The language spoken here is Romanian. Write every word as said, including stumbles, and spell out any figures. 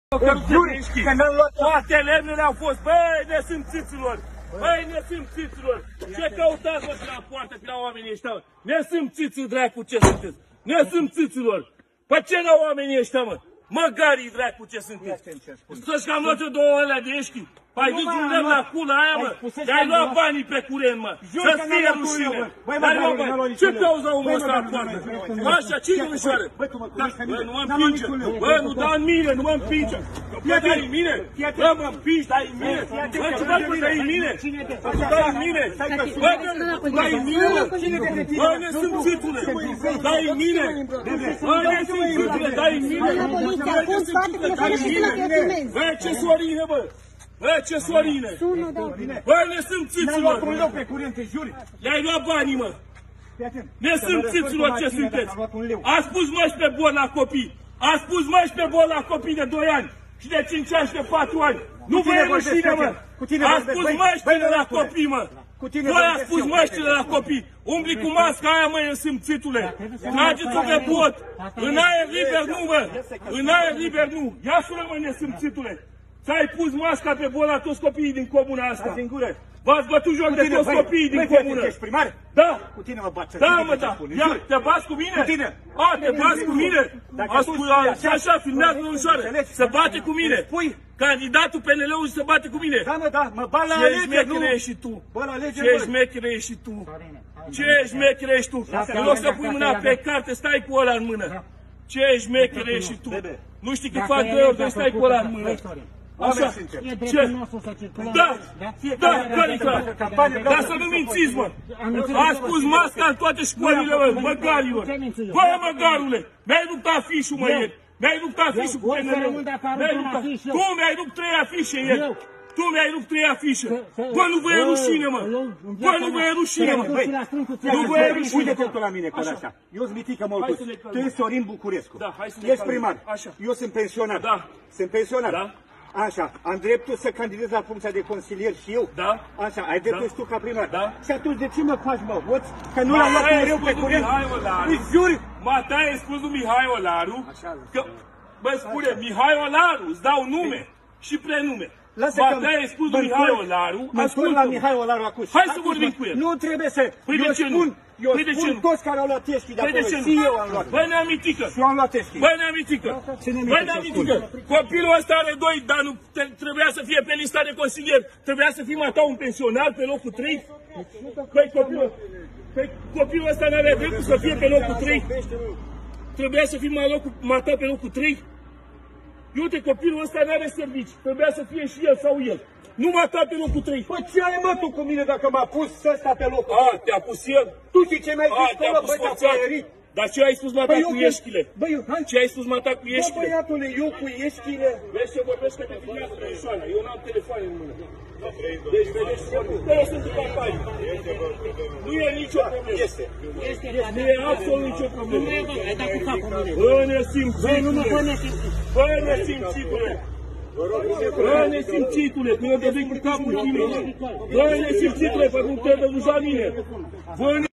Că n-am luat toate lemnele au fost, băi, nesimțiților! Băi, nesimțiților! Ce căutați vă la poartă pe la oamenii ăștia, mă? Nesimțiți, dracu, ce sunteți? Nesimțiților! Păi ce la oamenii ăștia, mă? Măgarii, dracu, ce sunteți? Să-și că am luat eu două alea de eșchi. Păi duci un lemn la cula aia, mă? Te-ai luat banii pe curent, mă! Să-ți fie rușine! N-ai luat bani! Ce cauza omul ăsta la poartă? Așa, cine ușoară? Bă, nu mă împinge! Bă, nu da în mine, nu mă împinge! Bă, dai în mine! Bă, mă împingi, dai în mine! Bă, ce faci, bă, dai în mine? Bă, dai în mine! Bă, dai în mine, mă! Bă, nesimțitule! Dai în mine! Bă, nesimțitule, dai în mine! Bă, ce Sorine, bă! Bă, ce Sorine! Bă, nesimțiților! Le-ai luat banii, mă! Nesimțiților, ce sunteți? Ați pus măști pe bol la copii! Ați pus măști pe bol la copii de doi ani! Și de cinci ani și de patru ani! Nu vă e rușine, mă! Ați pus măștile la copii, mă! Voi ați pus măștile la copii! Umbli cu masca aia, mă, nesimțitule! Trageți-o pe bot! În aer liber nu, mă! În aer liber nu! Ia sună, mă, nesimțitule! Ți-ai pus masca pe bol la toți copiii din comuna asta! V-ați bătut joc de toți copiii din comună! Ești primar? Da! Cu tine mă bat. Da, mă, da! Ia, te bați cu mine? Cu tine! A, te bați cu mine? Ascultă, așa, filmează-l ușoară! Se bate cu mine! Candidatul P N L-ului se bate cu mine! Da, mă, da, mă bat la alegeri, alegeri, nu? Ce șmecher ești și tu! Bă, la alegeri, Ce șmecher ești și tu! Ce șmecher ești tu! În loc să pui mâna pe carte, stai cu ăla în mână! Ce șmecher ești și tu! Nu știi că fac doi ori de stai cu ăla în mână! Așa, ce? Da, da, Cărica, dar să nu mințiți, mă! Ați pus masca în toate școlile, mă, măgarilor! Bă, măgarule, mi-ai rupt afișul, mă, ieri! Mi-ai rupt afișul cu P N L-ul! Tu mi-ai rupt trei afișe ieri! Tu mi-ai rupt trei afișe! Bă, nu vă e rușine, mă! Bă, nu vă e rușine, mă! Nu vă e rușine! Uite totul la mine, că așa. Eu sunt Mitică Molcuț. Tu ești Sorin Bucurescu. Ești primar. Eu sunt pensionar. Sunt pensionar. Așa, am dreptul să candidez la funcția de consilier și eu? Da. Așa, ai dreptul și tu ca primar? Da. Și atunci de ce mă faci, mă, hoți? Că nu l-am luat mereu pe curent? Îi juri? Mata, ai spus lui Mihai Olaru că, bă, spune, Mihai Olaru, îți dau nume și prenume. Mata, ai spus lui Mihai Olaru, ascultă la Mihai Olaru acum. Hai să vorbim cu el. Nu trebuie să, eu spun, eu spun toți care au luat teșchii de acolo, și eu am luat. Băi, neamitică! Și eu am luat teșchii. Băi, neamitică! Băi, neamitică! Copilul ăsta are doi, dar nu trebuia să fie pe lista de consilier. Trebuia să fii mata un pensionar pe locul trei. Băi, copilul, copilul ăsta n-avea dreptul să fie pe locul trei. Trebuia să fii mata pe locul trei. Uite, copilul ăsta n-are servici. Trebuia să fie și el sau el. Nu m-a dat pe locul trei. Păi ce ai, mă, tu cu mine dacă m-a pus ăsta pe locul? A, te-a pus el? Tu știi ce mi-ai zis acolo, băi, te-a păierit? Dar ce ai spus mata cu ieșchile? Băi, hai. Ce ai spus mata cu ieșchile? Bă, băiatule, eu cu ieșchile. Vezi ce vorbești că te filmează pe ușoară. Eu n-am telefon în mână. Deci, vedeți, eu sunt în campanie. Nu e nicio problemă. Este. Nu e absolut nicio problemă. Bă, nesimțitule. Bă, nesimțitule. Bă, nesimțitule, când eu te zic cu capul tine. Bă, nesimțitule, pe cum te dă dușa mine. Bă,